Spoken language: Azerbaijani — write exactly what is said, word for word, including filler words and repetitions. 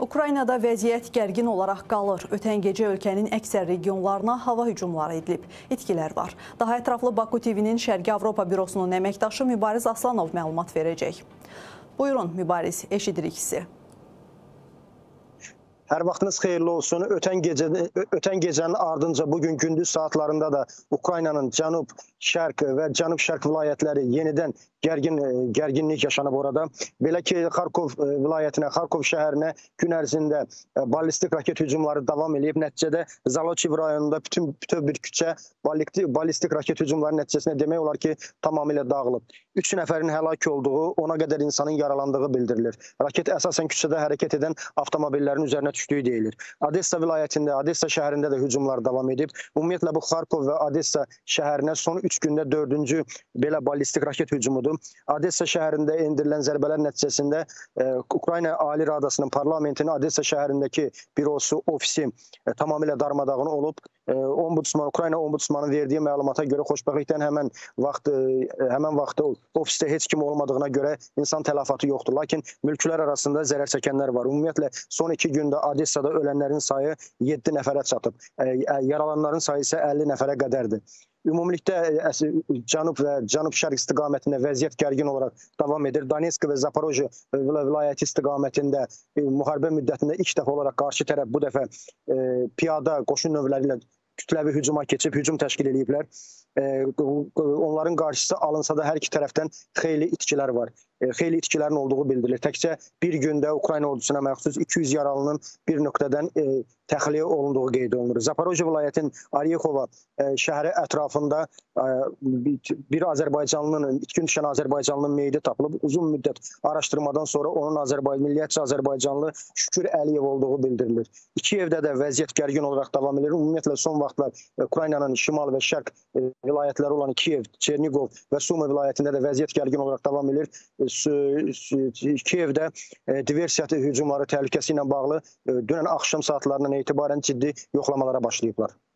Ukraynada vəziyyət gərgin olaraq qalır. Ötən gecə ölkənin əksər regionlarına hava hücumları edilib. İtkilər var. Daha ətraflı Baku T V-nin Şərqi Avropa bürosunun əməkdaşı Mübariz Aslanov məlumat verəcək. Buyurun Mübariz, eşidirik sizi. Hər vaxtınız xeyirli olsun. Ötən, gecə, ötən gecənin ardınca bugün gündüz saatlarında da Ukraynanın cənub, şərq və cənub-şərq vilayətləri yenidən gərgin, gərginlik yaşanıb orada. Belə ki, Xarkov vilayətinə, Xarkov şəhərinə gün ərzində ballistik raket hücumları davam edib. Nəticədə Zalochiv rayonunda bütün, bütün bir küçə ballistik raket hücumları nəticəsində demək olar ki, tamamilə dağılıb. Üç nəfərin həlak olduğu, ona qədər insanın yaralandığı bildirilir. Raket əsasən küçədə hərəkət edən avtomobillərin üzərinə düşdüyü deyilir. Odessa vilayətində, Odessa şəhərində də hücumlar davam edib. Ümumiyyətlə bu Xarkov və Odessa şəhərinə son üç gündə dördüncü belə ballistik raket hücumudur. Odessa şəhərində endirilən zərbələr nəticəsində e, Ukrayna Ali Radasının parlamentinin Odessa şəhərindəki bürosu, ofisi e, tamamilə darmadağın olub. E, Ombudsman, Ukrayna Ombudsmanın verdiyi məlumata görə xoşbəxtlikdən həmən vaxt, e, həmən vaxtda ofisdə heç kim olmadığına görə insan tələfatı yoxdur. Lakin mülklər arasında zərər çəkənlər var. Ümumiyyətlə son iki gündə Odessada ölənlərin sayı yeddi nəfərə çatıb. E, yaralananların sayı isə əlli nəfərə qədərdir. Ümumilikdə cənub və cənub-şərq istiqamətində vəziyyət gərgin olaraq davam edir. Donetsk və Zaporojye vilayəti istiqamətində müharibə müddətində ilk dəfə olaraq qarşı tərəf bu dəfə e, piyada qoşun növləri ilə kütləvi hücuma keçib, hücum təşkil ediblər. E, onların qarşısı alınsa da hər iki tərəfdən xeyli itkilər var. E, xeyli itkilərin olduğu bildirilir. Təkcə bir gündə Ukrayna ordusuna məxsus iki yüz yaralının bir nöqtədən e, təxliyə olunduğu qeyd olunur. Zaporojye vilayətin Oryexova e, şəhəri ətrafında e, bir Azərbaycanlının, itkin düşən Azərbaycanlının meyidi tapılıb. Uzun müddət araşdırmadan sonra onun Azərbaycan, milliyyətçi Azərbaycanlı Şükür Əliyev olduğu bildirilir. Kiyevdə də vəziyyət gərgin olaraq davam edir. Ümumiyyətlə son vaxtlar Ukraynanın şimal və şərq e, vilayətləri olan Kiyev, Çernigov və Sumi vilayətində də vəziyyət gərgin olaraq davam edir. Kiyevdə diversiya hücumları təhlükəsi ilə bağlı dünən axşam saatlarından etibarən ciddi yoxlamalara başlayıblar.